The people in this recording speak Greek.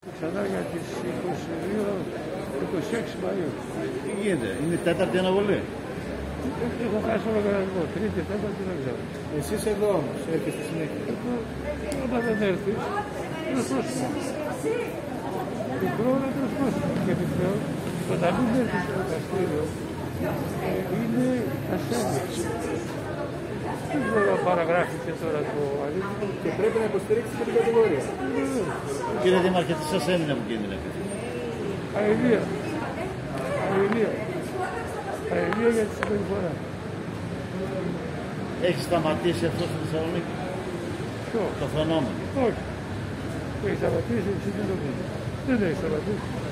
Ξανά για τις 22-26 Μαΐου. Τι γίνεται, είναι η τέταρτη αναβολή. Έχω χάσει όλο τον αριθμό, τρίτη, τέταρτη, δεν ξέρω. Εσείς εδώ όμως, έρχεστε συνέχεια. Όταν δεν έρθεις, είναι πρόσωπο. Μικρό είναι πρόσωπο. Και επιπλέον, όταν μην έρθεις στο δικαστήριο, είναι ασθένεια. Δεν ξέρω αν παραγράφηκε τώρα το αλήθεια. Και πρέπει να υποστηρίξετε την κατηγορία. Κύριε Δήμαρχε, τι σας έμεινε από κίνδυνο? Αηλία. Αηλία. Αηλία για τη συμπεριφορά. Έχει σταματήσει αυτό στη Θεσσαλονίκη? Ποιο? Το φαινόμενο. Όχι. Έχει σταματήσει, δεν έχει σταματήσει.